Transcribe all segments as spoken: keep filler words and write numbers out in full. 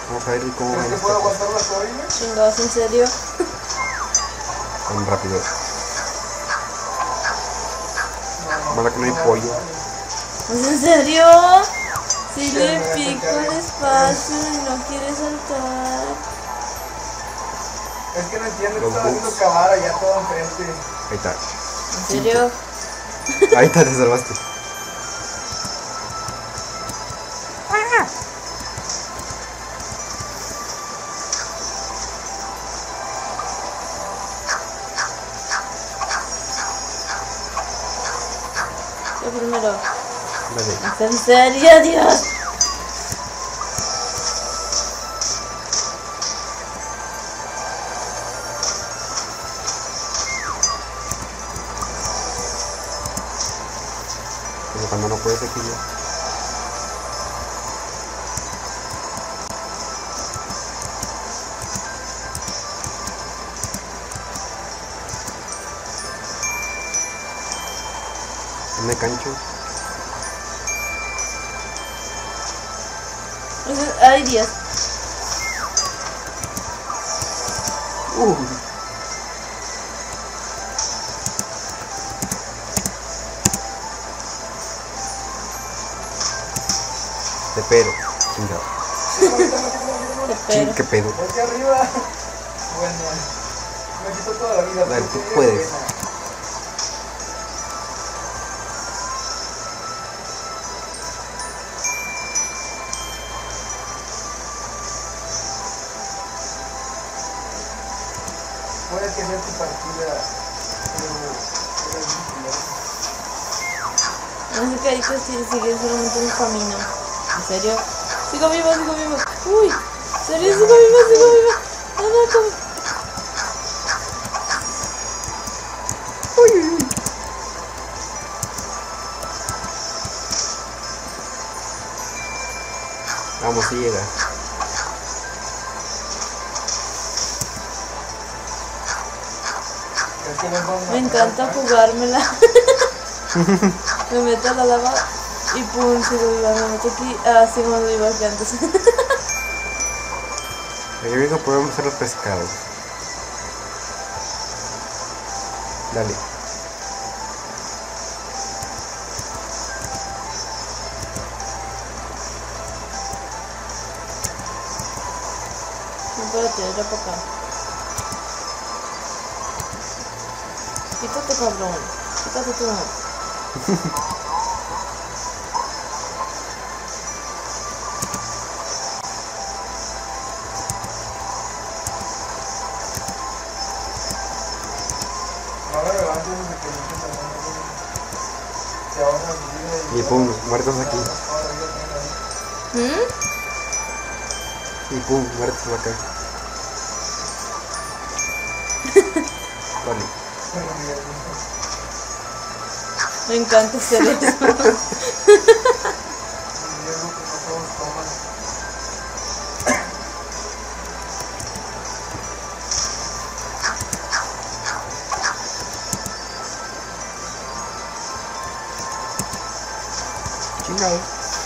Vamos a ver cómo ¿Crees van que las puedo cosas. aguantar la suave? Chingados, ¿en serio? Tan rápido. Mala que no hay pollo. ¿Es en serio? Si le pico despacio y no quiere saltar. Es que no entiendo, Los estaba haciendo bugs. cavar allá todo enfrente. Ahí está. ¿En serio? Ahí está, te salvaste. Yo primero. Dale. ¿Es en serio, Dios? Como cuando no puedes aquí ya. ¿Dónde cancho? Es en- Ay, Dios. Uh. Te pero. Chingado. Te Ching, espero. qué pedo. Aquí arriba. Bueno, me quitó toda la vida. Dale, pero tú qué puedes. pena. Puede que sea tu partida, pero pero es vigiloso. No sé qué hay que decir, sigue solamente un camino. ¿En serio? Sigo vivo, sigo vivo. Uy, ¿en serio? Sigo vivo, sigo vivo. No, no, ¿cómo? Uy, uy, uy. Vamos, si llega. Es que nos vamos a Me encanta jugármela. Me meto a la lava y pum, sigo viva. Me meto aquí, ah, sigo más viva que antes. Yo digo que podemos hacer los pescados. Dale. No puedo tirar para acá. Quítate, cabrón. Quítate tú. No me levantes desde que no te levantes. Te ahorras vida Y pum, muertos aquí. ahora yo tengo ahí. ¿Mm? Y pum, muertos acá. Vale. Pero mira, Me encanta hacer eso. el hierro que no todos toman. Chingado.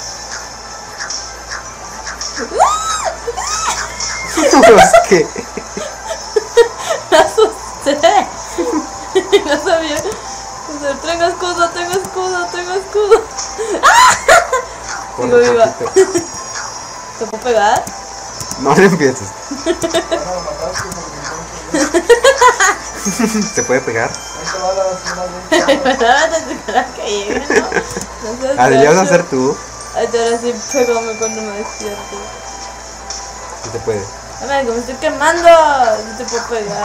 Es que. Me asusté. No sabía. O sea, tengo escudo, tengo escudo, tengo escudo. Corre, Sigo viva. poquito. ¿Te puedo pegar? No le empieces. Van a matar porque entonces ¿Se puede pegar? ahí te va la una vez. Desde que la que llegue, ¿no? No seas Ah, ¿le vas a gacho. hacer tú? Ay, te ahora sí pegóme cuando me despierto. Sí se puede. Ay, que me estoy quemando. No te puedo pegar.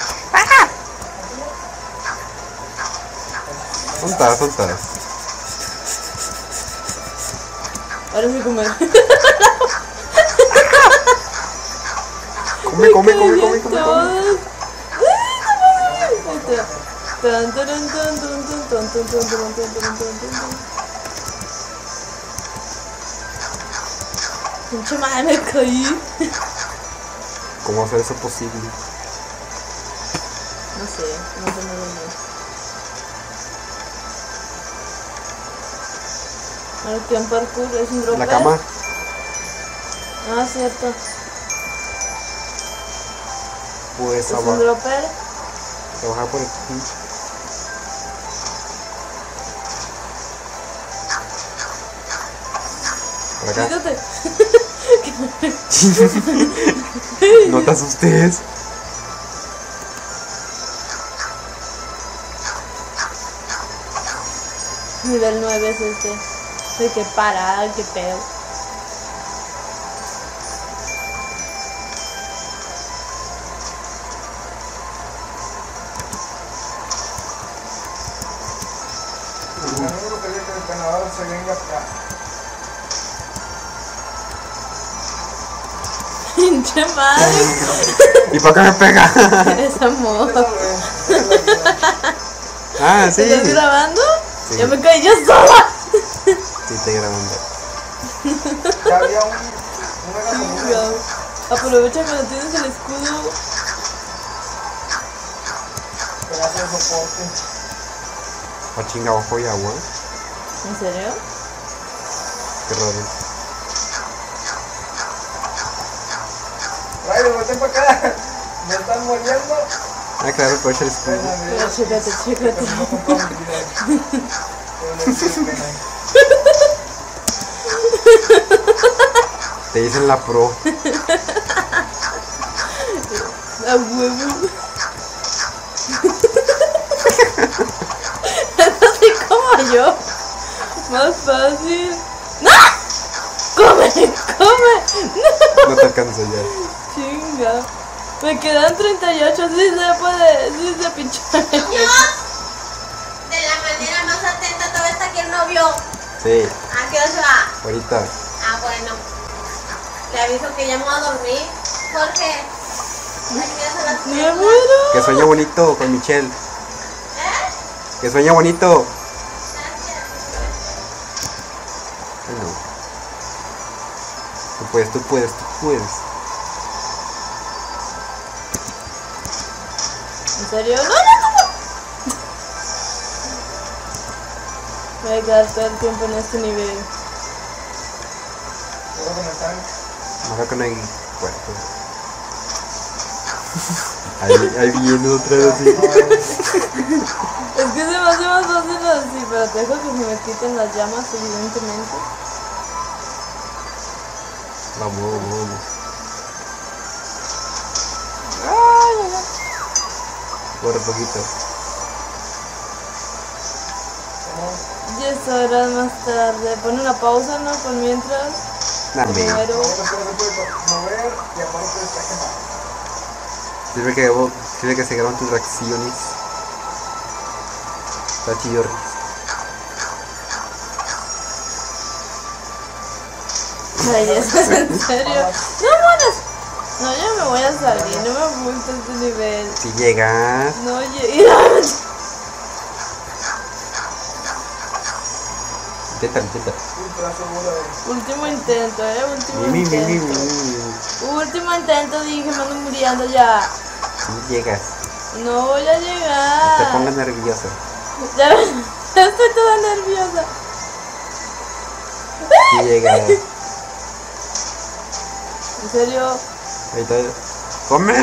Tontas, tontas. Ahora sí comer. Come, come, come, come, come, come. Tan, tan, tan, tan, tan, tan, tan, tan, tan, tan, tan, tan, tan, tan. Pinche madre, me caí. ¿Cómo hacer eso posible? No sé, no sé muy bien. Ahora que en parkour es un dropper. La cama. Ah, cierto. Pues ¿Es un abajo. dropper? Trabajar por aquí. Por acá. Quítate. No te asustes. Nivel nueve es este. De que para, que pedo. El amigo quería que el ganador se venga acá. Pinche madre. ¿Y para qué me pega? Esa moda. Eso es, eso es. Ah, sí. ¿Estás grabando? Sí. Ya me caí yo sola. Sí, estoy grabando. Ya había un, un mega común. Chinga. Aprovecha cuando tienes el escudo. Que hace soporte. Oh, chinga, abajo hay agua. ¿En serio? Qué raro. Rayo, vete para acá. Me están muriendo. Ah, claro, aprovecha el escudo. Pero chécate, chécate. No compró mi vida. Pero le dije que no. Te dicen la pro. A huevo. Es así como yo. Más fácil. ¡No! ¡Come! ¡Come! ¡No! No te alcanzo ya. Chinga. Me quedan treinta y ocho. Sí se puede. Sí se pinchar. Niños, de la manera más atenta, todavía está aquí el novio. Sí, ¿A qué hora se va? ahorita. Ah, bueno. Le aviso que ya me voy a dormir. Jorge, ¿a qué hora se las ¡Me piernas? muero! Que sueña bonito con Michelle. ¿Eh? Que sueña bonito. Gracias. Ay, no. Tú puedes, tú puedes, tú puedes. ¿En serio? ¡No, no, no! no! Voy a quedar todo el tiempo en este nivel. Luego que me están. Acá que no hay cuerpo. Ahí, ahí viene otra vez así. Es que se me hace más fácil así, pero te dejo que se me quiten las llamas, evidentemente. Vamos, vamos, vamos. Ay, ay, ay. Corre poquito. diez horas más tarde. Pone una pausa, ¿no? Por mientras. Dame. Primero. Ahora que no se puede mover y aparte está quemado. Sirve que, sirve que se graban tus reacciones. Está chido. Ay, eso es en serio. No mueras. No, ya me voy a salir. No me gusta este nivel. Si llegas. No, llegué. Intenta, intenta. Ultra seguro de. Último intento, eh. Último Mi, mi, mi, mi, intento. mi. Último intento, dije, me ando muriendo ya. Si llegas. No voy a No te llegar. pongas nerviosa. Ya, ya estoy toda nerviosa. Si llegas. ¿En serio? Ahí está. ¡Come!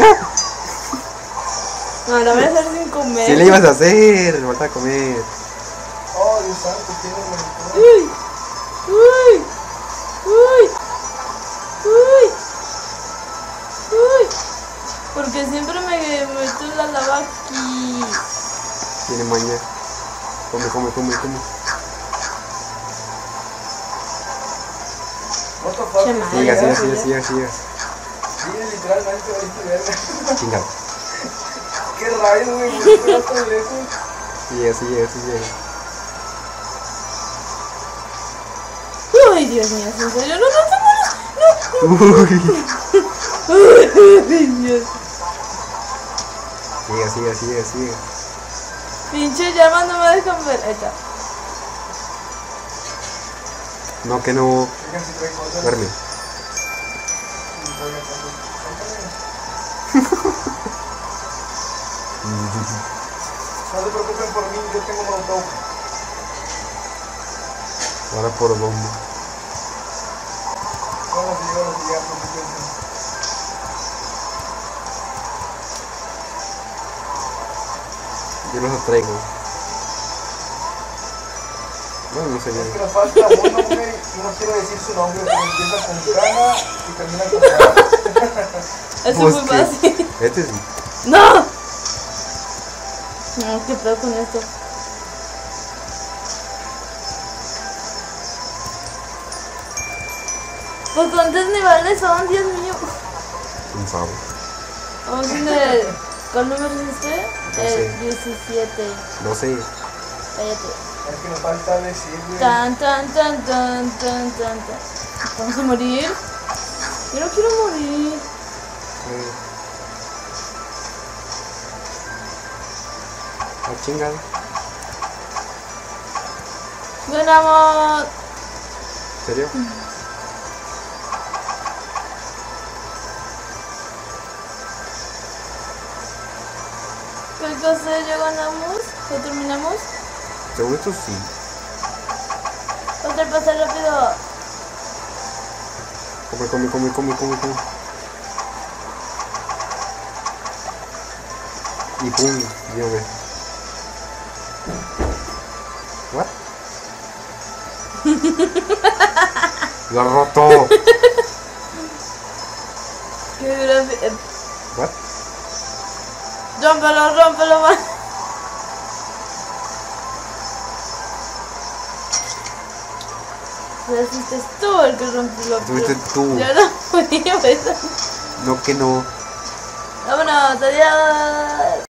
No, la voy a hacer sin comer. Si le ibas a hacer, falta comer. Oh, Dios santo, tiene monitor. Uy, uy, uy, uy, uy. Porque siempre me meto en la lava aquí. Tiene maña. Come, come, come, come. What the fuck? Che madre. Siga, siga, ya, siga, ya. siga, siga. Sí, literalmente ahorita verga. Chingado. Qué rayos, güey, ¿por qué no tan lejos? Sigue, sigue, sigue. Ay, Dios mío, ¿en serio? No, no, no, Uy. no. Ay, Dios. Sigue, sigue, sigue, sigue. Pinche llamas no me dejan ver. Ahí está. No, que no. Fíjense si trae cosas. Duerme. Sí, todavía tengo. No se preocupen por mí, yo tengo molotov. Ahora por dónde. No, cómo se lleva la siguiente secuencia. Yo los atraigo. Bueno, no sé Es que bien. nos falta uno, güey, y no quiero decir su nombre, pero empieza con Cana y termina con Cana. Eso es Pues muy que- fácil. Este es. ¡No! No, ¿qué pedo con esto? Pues cuántos niveles son, Dios mío. Un sabe. Vamos en el. ¿Cuál número es este? doce. El diecisiete. No sé. Cállate. Es que nos falta decir, güey. Tan, tan, tan, tan, tan, tan, tan. ¿Vamos a morir? Yo no quiero morir. Eh. Ah, chingada. Ganamos. ¿En serio? ¿Qué cosa ya ganamos? ¿Ya terminamos? Según esto sí. Otra pasa rápido. Come, come, come, come, come, come. Y pum, dígame. ¿What? Lo ha roto. Qué grave. eh, ¿What? Rómpelo, rómpelo más. Pero fuiste tú el que rompió la Fuiste tú. Yo no fui, pues. No que no. Vámonos, adiós.